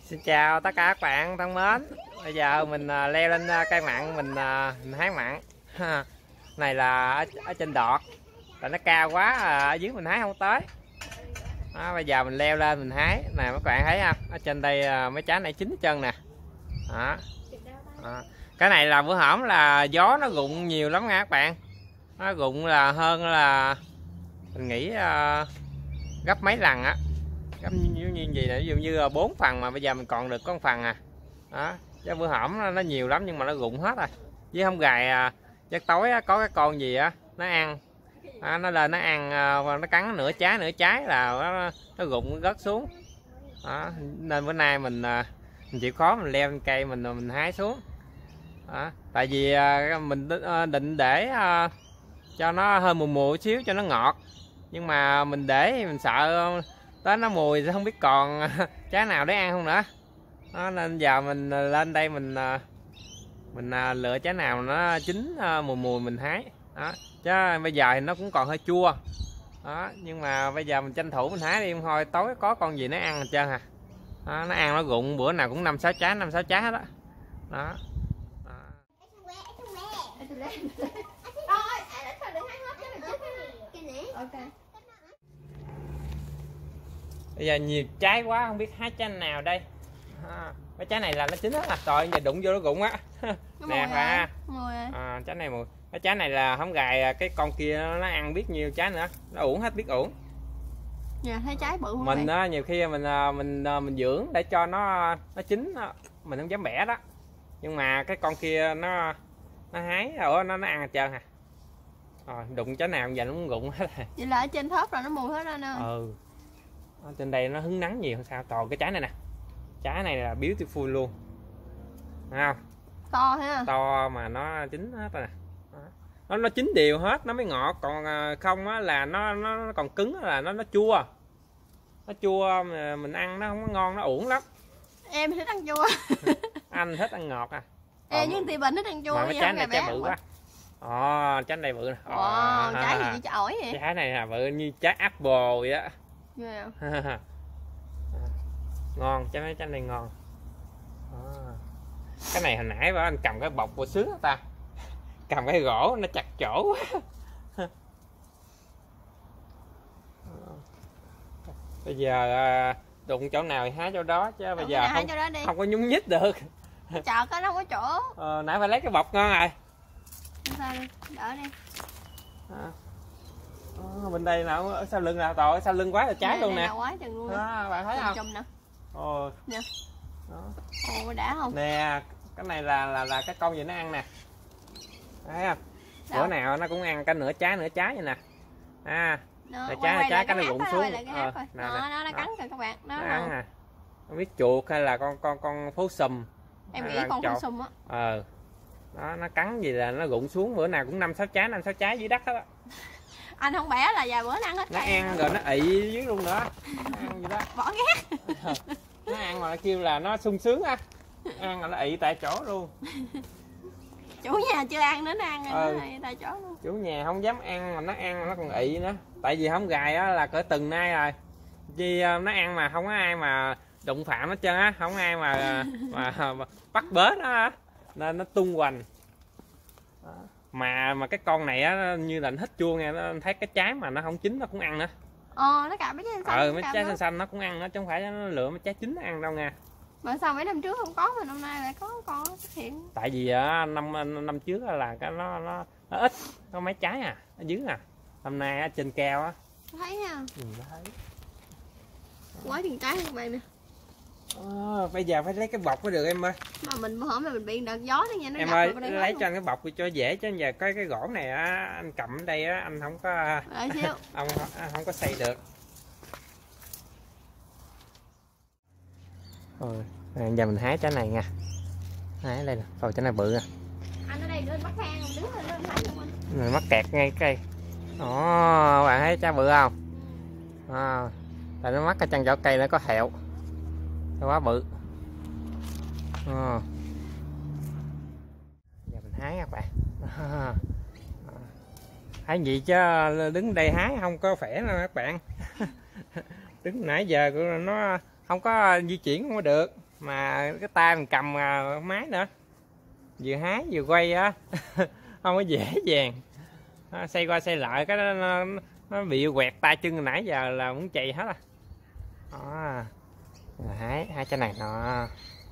Xin chào tất cả các bạn thân mến. Bây giờ mình leo lên cây mặn mình hái mặn. Này là ở trên đọt. Tại nó cao quá ở dưới mình hái không tới. Đó, bây giờ mình leo lên mình hái. Nè các bạn thấy không? Ở trên đây mấy trái này chín hết trơn nè. Đó. Đó. Cái này là bữa hổm là gió nó rụng nhiều lắm nha các bạn. Nó rụng là hơn là mình nghĩ gấp mấy lần á. Giống như gì nè, ví dụ như 4 phần mà bây giờ mình còn được có 1 phần à. Đó, chứ bữa hổm nó nhiều lắm nhưng mà nó rụng hết rồi. Với không gài chắc tối có cái con gì á nó ăn. Nó lên nó ăn nó cắn nửa trái là nó rụng nó rớt xuống. Đó, nên bữa nay mình chịu khó mình leo lên cây mình hái xuống. Đó, tại vì mình định để cho nó hơi mùi mùi xíu cho nó ngọt. Nhưng mà mình để thì mình sợ tới nó mùi không biết còn trái nào để ăn không nữa. Đó, nên giờ mình lên đây mình lựa trái nào nó chín mùi mùi mình hái. Đó, chứ bây giờ thì nó cũng còn hơi chua. Đó, nhưng mà bây giờ mình tranh thủ mình hái đi thôi, tối có con gì nó ăn hết trơn à. Đó, nó ăn nó rụng bữa nào cũng 5-6 trái hết đó. Đó. Bây giờ nhiều trái quá không biết hái trái nào đây. Cái trái này là nó chín hết à. Trời giờ đụng vô nó rụng á. Nè phải trái này mùi. Cái trái này là không gài cái con kia nó ăn biết nhiêu trái nữa. Nó uổng hết biết uổng. Dạ, thấy trái bự mình á, nhiều khi mình dưỡng để cho nó chín mình không dám bẻ đó. Nhưng mà cái con kia nó hái rồi nó ăn hết trơn à. Rồi đụng trái nào giờ nó cũng rụng hết rồi. Vậy là ở trên thớp rồi nó mùi hết ra nè. Ở trên đây nó hứng nắng nhiều sao. Toàn cái trái này nè. Trái này là beautiful luôn. Thấy không? To ha. To mà nó chín hết rồi nè. Nó chín đều hết nó mới ngọt, còn không á là nó còn cứng là nó chua. Nó chua mà mình ăn nó không có ngon, nó uổng lắm. Em thích ăn chua. Anh thích ăn ngọt à. Em nhưng thì mình thích ăn chua. Mà cái trái này trái bự quá. Trái này bự nè. Trái gì vậy, trái ổi vậy? Trái này là bự như trái apple vậy đó. Yeah. Ngon, trái này ngon. Cái này hồi nãy anh cầm cái bọc của sướng ta. Cầm cái gỗ nó chặt chỗ quá. Bây giờ đụng chỗ nào thì hái chỗ đó chứ bây giờ không có nhúng nhích được. Chợ có đâu có chỗ. Nãy phải lấy cái bọc ngon rồi. Sao đi, đỡ đi. Bên đây nào ở sau lưng nào tội sau lưng quá là trái luôn nè. Quá chừng luôn. Bạn thấy không? Nè. Nè. Đã không? Nè, cái này là cái con gì nó ăn nè. Thấy không? Bữa nào nó cũng ăn cái nửa trái vậy nè. Trái cái nó rụng xuống. Nó cắn kìa các bạn. Nó ăn à. Không biết chuột hay là con phố sùm. Em nghĩ con phố sùm á. Đó, nó cắn gì là nó rụng xuống, bữa nào cũng 5-6 trái dưới đất hết á. Anh không bẻ là vài bữa nó ăn hết. Nó ăn rồi nó ị dưới luôn nữa. Ăn gì đó. Bỏ ghét. Nó ăn mà nó kêu là nó sung sướng á. Ăn là nó ị tại chỗ luôn. Chủ nhà chưa ăn nữa nó ăn rồi nó ị tại chỗ luôn. Chủ nhà không dám ăn mà nó ăn nó còn ị nữa. Tại vì không gài á là cỡ từng nay rồi. Vì nó ăn mà không có ai mà đụng phạm hết trơn á, không ai mà bắt bớ nó á. Nên nó tung hoành. Mà cái con này á như là nó thích chua nha, nó thấy cái trái mà nó không chín nó cũng ăn nữa. Nó cạp mấy trái xanh. Mấy trái xanh xanh nó cũng ăn nữa chứ không phải nó lựa mấy trái chín nó ăn đâu nha. Mà sao mấy năm trước không có mà năm nay lại có con xuất hiện? Tại vì năm trước là cái nó ít, có mấy trái ở dưới Hôm nay ở trên cao á. Thấy ha. Thấy. Quá chừng trái các bạn nè. Bây giờ phải lấy cái bọc mới được em ơi. Mà mình bữa hổm là mình bị đợt gió đó nha, nó em ơi lấy cho anh cái bọc cho dễ, chứ giờ cái gỗ này á anh cầm ở đây á anh không có anh không có xây được. Giờ mình hái trái này nha. Hái đây nè, rồi trái này bự nè. Anh ở đây lên bắt hang đứng lên hái luôn anh. Mình mắc kẹt ngay cây. Bạn thấy trái bự không? Tại nó mắc cái chân vỏ cây nó có hẹo. Nó quá bự. Giờ mình hái các bạn. Hái gì chứ đứng đây hái không có khỏe đâu các bạn. Đứng nãy giờ nó không có di chuyển không có được. mà cái tay mình cầm máy nữa, vừa hái vừa quay á. Không có dễ dàng, xoay qua xoay lại cái nó bị quẹt tay chân, nãy giờ là muốn chạy hết à. Đó. Rồi hái trái này nọ.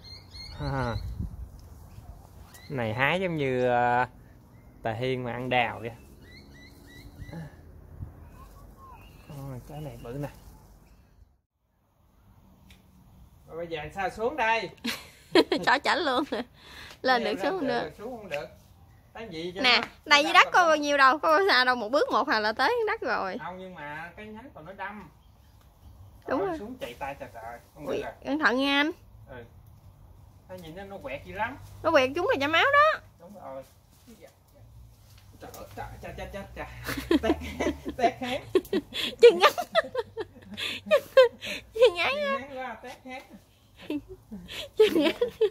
Này hái giống như Tà Hiên mà ăn đào vậy. Trái này bự nè. Rồi bây giờ sao xuống đây? Chó chảnh luôn. Lên được xuống không được. Xuống không được. Cái gì nè, đây dưới đất có bao nhiêu đâu, có xa đâu, một bước một là tới đất rồi. Không, nhưng mà cái nhánh còn nó đâm. Đúng rồi. Xuống chạy tay trời trời. Không Ui, được rồi. cẩn thận nha anh. Ừ. Cái nhìn nó quẹt dữ lắm. Nó quẹt chúng là chảy máu đó. Đúng rồi. Trời ơi, trời. Tét hán. Chân ngắn. Chân ngắn á. Hán quá, tét hán. Chân ngắn.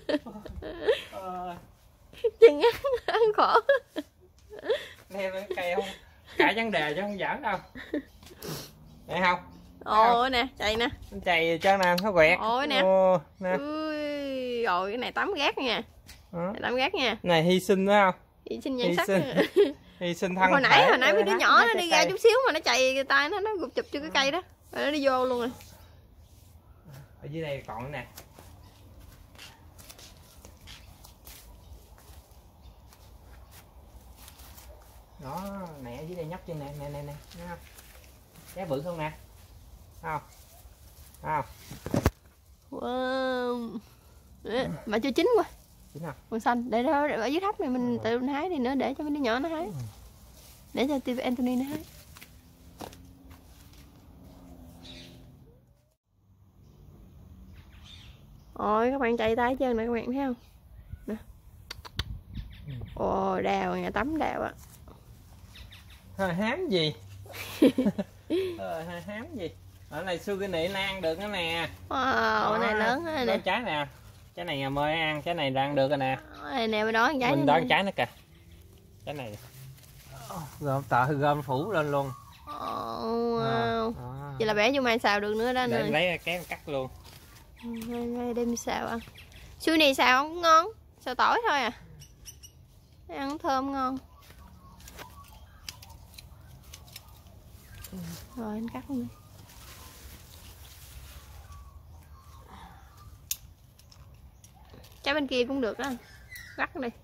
Chân ngắn ăn khổ. Leo lên cây không? Cả vấn đề chứ không giỡn đâu. Thấy không? Ồ nè, chạy nè. Nó chạy cho nè, nó quẹt. Ôi nè. Nè. Ui, rồi cái này tắm gác nha. Đó. Tắm gác nha. Này hy sinh đó không? Hy sinh nhan sắc. Hy sinh thân hồi thể. nãy mấy đứa nhỏ nó đi ra chút xíu mà nó chạy tay nó gục chụp cho cái cây đó. Rồi nó đi vô luôn rồi. Ở dưới đây còn nè. Đó, nè ở dưới đây nhấp chân nè, nè. Thấy không? Trái bự không nè? Không? Không? Wow. Mà chưa chín quá. Chín không? Màu xanh, để đó ở dưới thấp này mình tự mình hái đi nữa, để cho mấy đứa nhỏ nó hái. Để cho TV Anthony nó hái. Ôi các bạn chạy tay chân nè, các bạn thấy không? Nè. Ồ, đào, nhà tắm đào á. Hám gì? Hám gì? Ở này Sugini nó ăn được nữa nè. Wow, cái này lớn á nè. Trái nè. Trái này mới ăn, trái này đang được rồi nè. Này nè, bên đó con trái. Mình đón trái nữa kìa. Trái này. Gom phủ lên luôn. Wow. Vậy là bẻ vô mai xào được nữa đó nè. Lấy cái cắt luôn. Đây đem xào ăn. Xui này xào không ngon, xào tỏi thôi à. Ăn thơm ngon. Rồi anh cắt luôn. Trái bên kia cũng được đó. Cắt đi.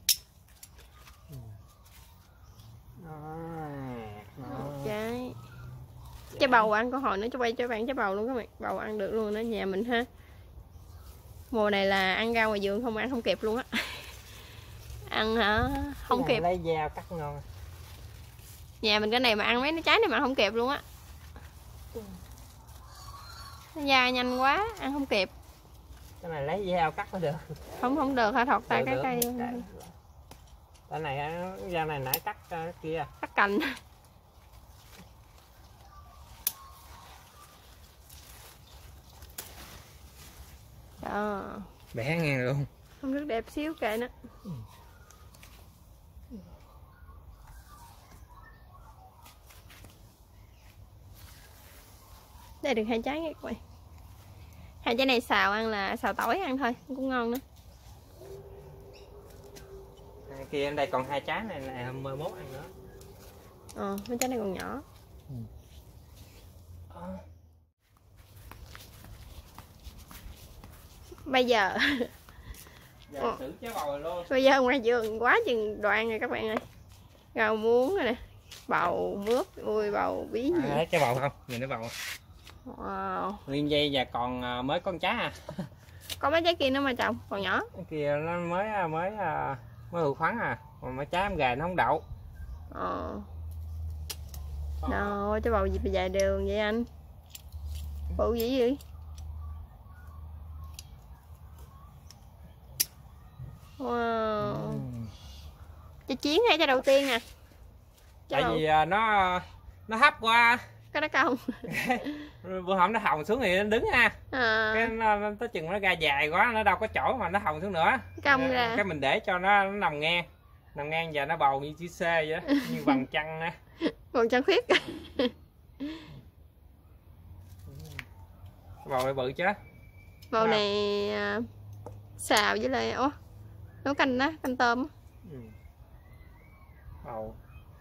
Trái bầu ăn con hồi nữa cho quay cho bạn trái bầu luôn các bạn. Bầu ăn được luôn đó nhà mình ha. Mùa này là ăn rau ngoài vườn không, ăn không kịp luôn á. Ăn hả? Không kịp. Lấy dao cắt ngon. Nhà mình cái này mà ăn mấy trái này mà không kịp luôn á. Nó già nhanh quá, ăn không kịp. Cái này lấy dao cắt mới được. Không được hả, thọt tay cái cây. Cái này dao này nãy cắt kia. Cắt cành. Đó. Bẻ ngang luôn. Không rất đẹp xíu kệ nó. Đây được 2 trái nha các bạn. 2 trái này xào ăn là xào tỏi ăn thôi, cũng ngon nữa. Kia em đây còn 2 trái này là 21 ăn nữa. Mấy trái này còn nhỏ. Bây giờ thử trái bầu rồi luôn. bây giờ ngoài vườn quá chừng đoạn rồi các bạn ơi. Rau muống rồi nè, bầu mướp, ui bầu bí gì. Thấy trái bầu không? Nhìn cái bầu. Wow. Nguyên dây và còn mới con trái à. Có mấy trái kia nữa mà trồng, còn nhỏ. Cái kia nó mới hụt phấn à. Còn mấy trái em gà nó không đậu. Đâu, trái bầu gì mà dài đường vậy anh? Bự dữ vậy? Wow. Trái chiến hay trái đầu tiên nè? Tại vì nó hấp qua. Cái đó cong. Bữa hổm nó hồng xuống thì nó đứng ha. Cái nó tới chừng nó ra dài quá, nó đâu có chỗ mà nó hồng xuống nữa. Cong ra. Cái mình để cho nó nằm ngang. Nằm ngang và nó bầu như chữ C vậy đó, như bằng chân nè. Còn chân khuyết. Bầu này bự chứ. Bầu này Xào với lại nấu canh đó, canh tôm. Bầu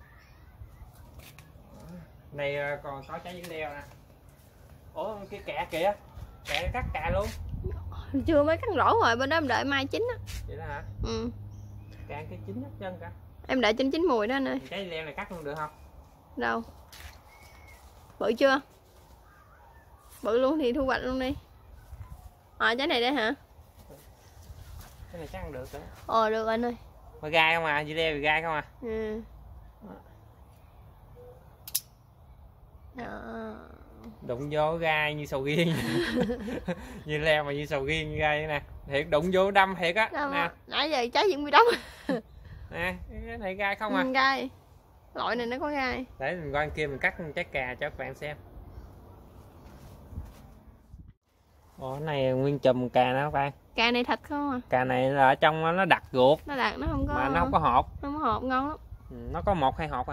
này còn có trái dưa leo nè. Ủa cái kẹ kìa, kẹ cắt cà luôn. Chưa mới cắt rổ rồi, bên đó em đợi mai chín á. Vậy đó hả? Ừ. Cà cái chín hết chân cả. Em đợi chín mùi đó nè. Trái dưa leo này cắt luôn được không? Đâu? Bự chưa? Bự luôn thì thu hoạch luôn đi. Trái này đây hả? Cái này chắc ăn được nữa. Được anh ơi. Mà gai không à, dưa leo thì gai không à. Ừ. Đó. Đụng vô gai như sầu riêng. Dưa leo mà như sầu riêng như gai nè. Thiệt đụng vô đâm thiệt á. Nè. Nãy giờ trái vẫn bị đóng. Nè, cái này gai không à. Gai. Loại này nó có gai. Để mình qua kia mình cắt trái cà cho các bạn xem. Cái này nguyên chùm cà nữa các bạn. Cà này thịt không à? Cà này là ở trong nó đặc ruột. Nó đặc, nó không có. Mà nó không có hột. Nó không có hột, ngon lắm. Nó có 1-2 hột à.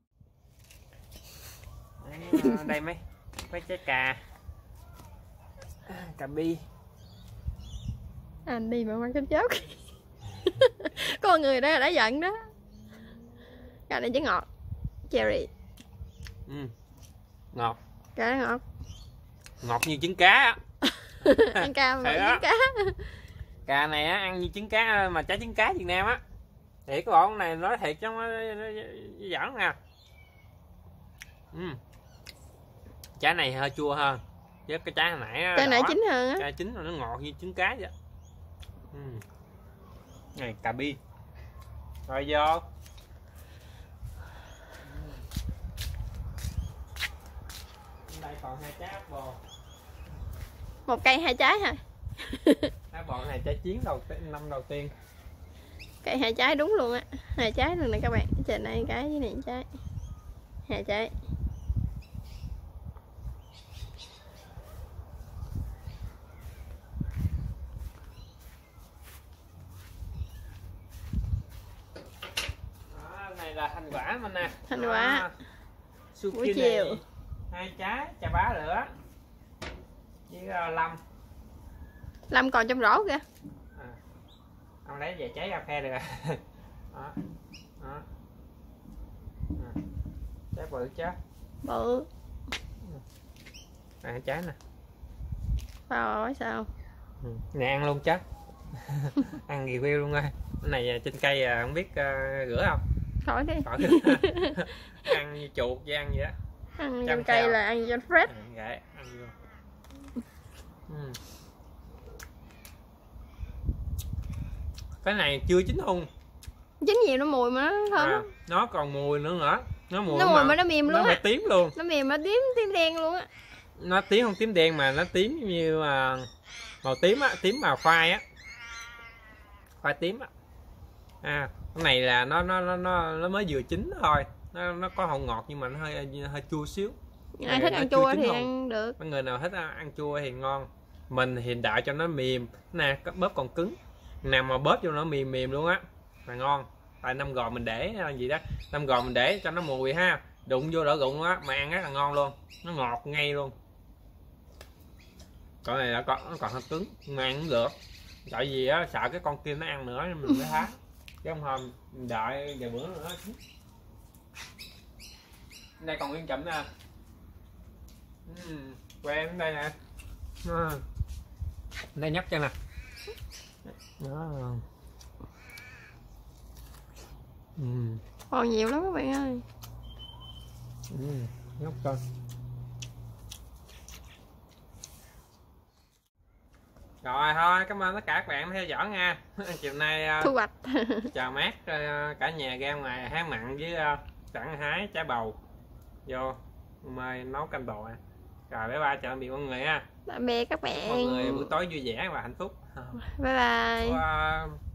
Đây mấy trái cà. Cà bi. Anh đi mà mang cái chớp. Có người đó đã giận đó. Cà này chứ ngọt. Cherry. Ngọt. Cà ngọt. Ngọt như trứng cá á. Ăn cà mà trứng cá. Cà này á, ăn như trứng cá mà trái trứng cá Việt Nam á. Thì cái bọn này nói thiệt chứ nó giỡn nè. Trái này hơi chua hơn. Chứ cái trái hồi nãy trái nãy chín hơn á. Trái chín là nó ngọt như trứng cá vậy. Này cà bi. Rồi vô. Đây còn 2 trái apple. Một cây 2 trái hả? Apple này trái chiến năm đầu tiên. Cây 2 trái đúng luôn á. 2 trái luôn nè các bạn. Trên này cái với này trái. 2 trái. Này là thành quả mình nè. Thành quả. Buổi chiều. 2 trái chà bá lửa. Với Lâm. Lâm còn trong rổ kìa. Ông lấy về trái ra phe được. Đó. Đó. Trái bự chứ. Bự. Này trái nè. Sao sao? Nè ăn luôn chứ. Ăn review luôn ơi. Cái này trên cây không biết rửa không? Khỏi đi. Khỏi. Ăn như chuột với ăn vậy đó. Ăn trên cây là ăn cho fresh. Vậy, ăn vô. Cái này chưa chín hung. Chín nhiều nó mùi mà nó thơm. Nó còn mùi nữa. Nó mùi mà nó mềm luôn á. Nó tím luôn. Nó mềm nó tím đen luôn á. Nó tím không tím đen mà nó tím như màu tím á, tím màu khoai á. Khoai tím á. Cái này là nó mới vừa chín thôi. Nó có hậu ngọt nhưng mà nó hơi chua xíu. Ai thích ăn chua thì ăn được. Mấy người nào thích ăn chua thì ngon. Mình hiện đại cho nó mềm. Nè, cái bóp còn cứng. Nào mà bóp vô nó mềm luôn á là ngon. Tại 5 gò mình để gì đó, 5 gò mình để cho nó mùi ha. Đụng vô đỡ rụng á mà ăn rất là ngon luôn. Nó ngọt ngay luôn. Con này là nó còn hơi cứng nhưng mà ăn cũng được. Tại vì á sợ cái con kia nó ăn nữa nên mình mới thá. Chứ không thôi mình đợi vài bữa nữa. Đây còn nguyên chậm nè. Quen đây nè. Đây nhấp cho nè. Đó. Còn nhiều lắm các bạn ơi. Nhấp coi. Rồi thôi, cảm ơn tất cả các bạn theo dõi nha. Chiều nay thu hoạch. chào mát cả nhà ra ngoài hái mặn với sẵn hái trái bầu vô mời nấu canh bò. Rồi bye bye, chào tạm biệt mọi người ha. Tạm biệt các bạn. Mọi người buổi tối vui vẻ và hạnh phúc. Bye bye.